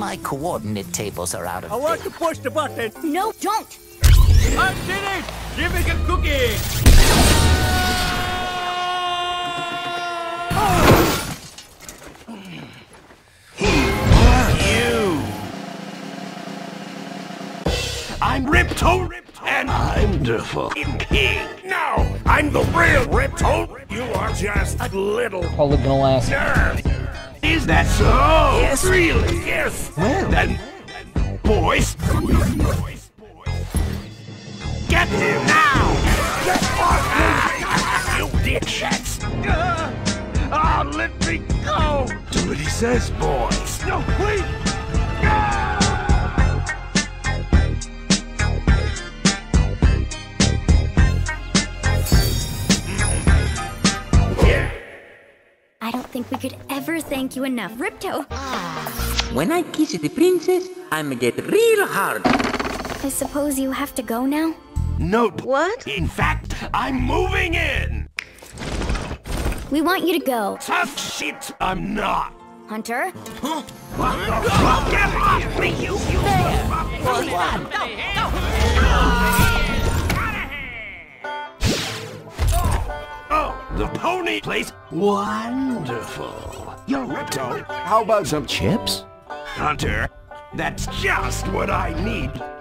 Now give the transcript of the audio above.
my coordinate tables are out of I want to push the button. No, don't! I did it! Give me a cookie! I'm Ripto, and I'm wonderful king. No, I'm the real Ripto. You are just a little Probably gonna last. nerd. Is that so? Yes, really? Yes. Well, then, boys, get him now! Get off me! You dipshits! Oh, let me go! Do what he says, boys. No, please! I don't think we could ever thank you enough, Ripto. When I kiss the princess, I'ma get real hard. I suppose you have to go now? Nope. What? In fact, I'm moving in! We want you to go. Tough shit, I'm not! Hunter? Huh? Get off me, you! There! Was one! Oh, the pony place? Wonderful. You're Ripto. How about some chips? Hunter, that's just what I need.